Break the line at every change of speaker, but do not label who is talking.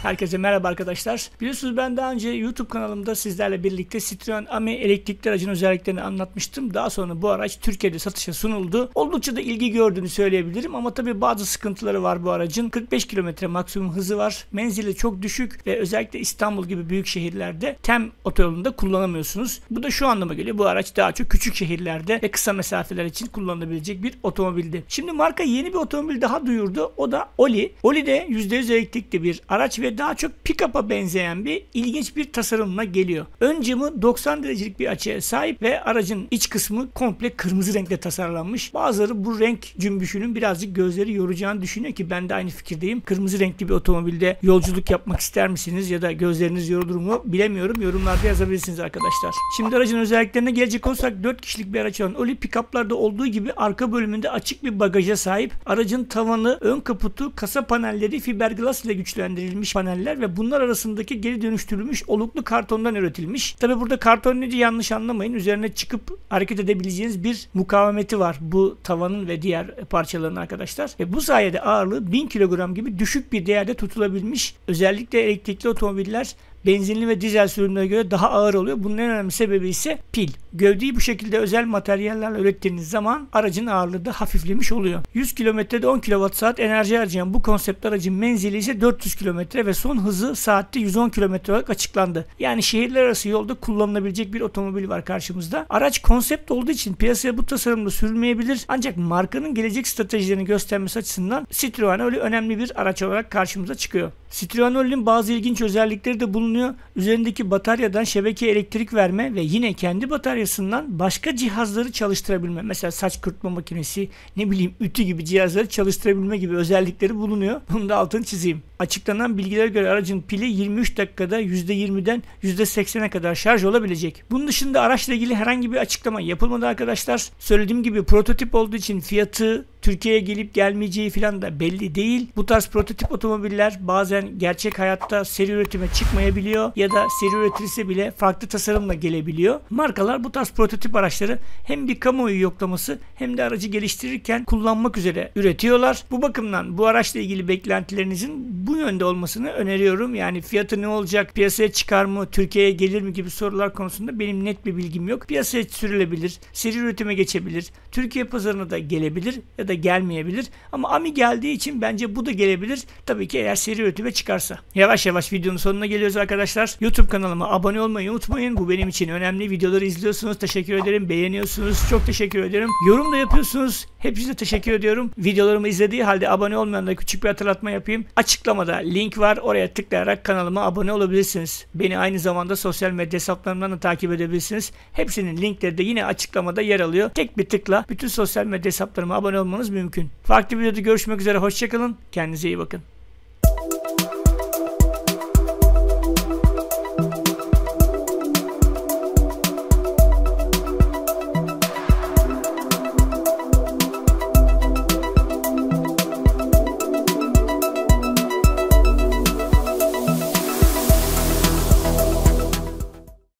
Herkese merhaba arkadaşlar. Biliyorsunuz ben daha önce YouTube kanalımda sizlerle birlikte Citroen Ami elektrikli aracın özelliklerini anlatmıştım. Daha sonra bu araç Türkiye'de satışa sunuldu. Oldukça da ilgi gördüğünü söyleyebilirim ama tabii bazı sıkıntıları var bu aracın. 45 km maksimum hızı var. Menzili çok düşük ve özellikle İstanbul gibi büyük şehirlerde TEM otoyolunda kullanamıyorsunuz. Bu da şu anlama geliyor. Bu araç daha çok küçük şehirlerde ve kısa mesafeler için kullanılabilecek bir otomobildi. Şimdi marka yeni bir otomobil daha duyurdu. O da Oli. Oli de %100 elektrikli bir araç ve daha çok pick-up'a benzeyen bir ilginç bir tasarımla geliyor. Ön camı 90 derecelik bir açıya sahip ve aracın iç kısmı komple kırmızı renkle tasarlanmış. Bazıları bu renk cümbüşünün birazcık gözleri yoracağını düşünüyor ki ben de aynı fikirdeyim. Kırmızı renkli bir otomobilde yolculuk yapmak ister misiniz ya da gözleriniz yorulur mu bilemiyorum. Yorumlarda yazabilirsiniz arkadaşlar. Şimdi aracın özelliklerine gelecek olsak 4 kişilik bir araç olan Oli pick-up'larda olduğu gibi arka bölümünde açık bir bagaja sahip. Aracın tavanı, ön kaputu, kasa panelleri fiberglass ile güçlendirilmiş paneller ve bunlar arasındaki geri dönüştürülmüş oluklu kartondan üretilmiş. Tabi burada karton deyince yanlış anlamayın. Üzerine çıkıp hareket edebileceğiniz bir mukavemeti var bu tavanın ve diğer parçaların arkadaşlar. Ve bu sayede ağırlığı 1000 kilogram gibi düşük bir değerde tutulabilmiş. Özellikle elektrikli otomobiller benzinli ve dizel sürümlere göre daha ağır oluyor. Bunun en önemli sebebi ise pil. Gövdeyi bu şekilde özel materyallerle ürettiğiniz zaman aracın ağırlığı da hafiflemiş oluyor. 100 kilometrede 10 kWh enerji harcayan bu konsept aracın menzili ise 400 kilometre ve son hızı saatte 110 kilometre olarak açıklandı. Yani şehirler arası yolda kullanılabilecek bir otomobil var karşımızda. Araç konsept olduğu için piyasaya bu tasarımda sürülmeyebilir. Ancak markanın gelecek stratejilerini göstermesi açısından Citroen Oli önemli bir araç olarak karşımıza çıkıyor. Citroen Oli'nin bazı ilginç özellikleri de bulunuyor. Üzerindeki bataryadan şebekeye elektrik verme ve yine kendi bataryasından başka cihazları çalıştırabilme. Mesela saç kurutma makinesi, ne bileyim ütü gibi cihazları çalıştırabilme gibi özellikleri bulunuyor. Bunu da altını çizeyim. Açıklanan bilgilere göre aracın pili 23 dakikada %20'den %80'e kadar şarj olabilecek. Bunun dışında araçla ilgili herhangi bir açıklama yapılmadı arkadaşlar. Söylediğim gibi prototip olduğu için fiyatı, Türkiye'ye gelip gelmeyeceği falan da belli değil. Bu tarz prototip otomobiller bazen gerçek hayatta seri üretime çıkmayabiliyor ya da seri üretilse bile farklı tasarımla gelebiliyor. Markalar bu tarz prototip araçları hem bir kamuoyu yoklaması hem de aracı geliştirirken kullanmak üzere üretiyorlar. Bu bakımdan bu araçla ilgili beklentilerinizin bu yönde olmasını öneriyorum. Yani fiyatı ne olacak, piyasaya çıkar mı, Türkiye'ye gelir mi gibi sorular konusunda benim net bir bilgim yok. Piyasaya sürülebilir, seri üretime geçebilir, Türkiye pazarına da gelebilir ya da gelmeyebilir. Ama Ami geldiği için bence bu da gelebilir. Tabii ki eğer seri üretime çıkarsa. Yavaş yavaş videonun sonuna geliyoruz arkadaşlar. YouTube kanalıma abone olmayı unutmayın. Bu benim için önemli. Videoları izliyorsunuz. Teşekkür ederim. Beğeniyorsunuz. Çok teşekkür ederim. Yorum da yapıyorsunuz. Hepinize teşekkür ediyorum. Videolarımı izlediği halde abone olmayanlara küçük bir hatırlatma yapayım. Açıklamada link var. Oraya tıklayarak kanalıma abone olabilirsiniz. Beni aynı zamanda sosyal medya hesaplarımdan da takip edebilirsiniz. Hepsinin linkleri de yine açıklamada yer alıyor. Tek bir tıkla bütün sosyal medya hesaplarıma abone olmanız mümkün. Farklı bir videoda görüşmek üzere. Hoşçakalın. Kendinize iyi bakın.